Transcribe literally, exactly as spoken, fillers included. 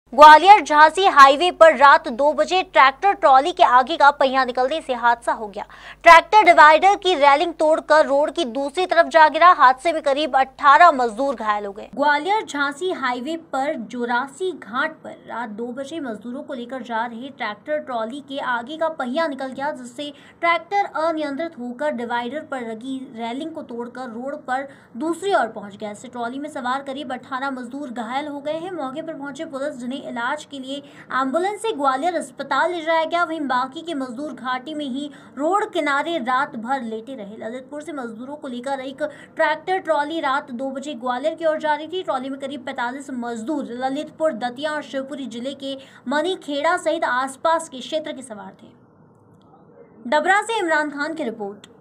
Gwalior Jhansi highway पर रात दो बजे ट्रैक्टर ट्रॉली के आगे का पहिया निकलने से हादसा हो गया। ट्रैक्टर डिवाइडर की रेलिंग तोड़कर रोड की दूसरी तरफ जा गिरा। हादसे में करीब अठारह मजदूर घायल हो गए। ग्वालियर झांसी हाईवे पर जोरासी घाट पर रात दो बजे मजदूरों को लेकर जा रहे ट्रैक्टर ट्रॉली के आगे का पहिया निकल गया, जिससे ट्रैक्टर अनियंत्रित होकर डिवाइडर पर लगी रेलिंग को तोड़कर रोड पर दूसरी ओर पहुंच गया। इससे ट्रॉली में सवार करीब अठारह मजदूर घायल हो गए हैं। मौके पर पहुंचे पुलिस, जिन्हें इलाज के लिए एम्बुलेंस से ग्वालियर अस्पताल ले जाया गया। वहीं बाकी के मजदूर घाटी में ही रोड किनारे रात भर लेटे रहे। ललितपुर से मजदूरों को लेकर एक ट्रैक्टर ट्रॉली रात दो बजे ग्वालियर की ओर जा रही थी। ट्रॉली में करीब पैंतालीस मजदूर ललितपुर, दतिया और शिवपुरी जिले के मनीखेड़ा सहित आसपास के क्षेत्र के सवार थे। डबरा से इमरान खान की रिपोर्ट।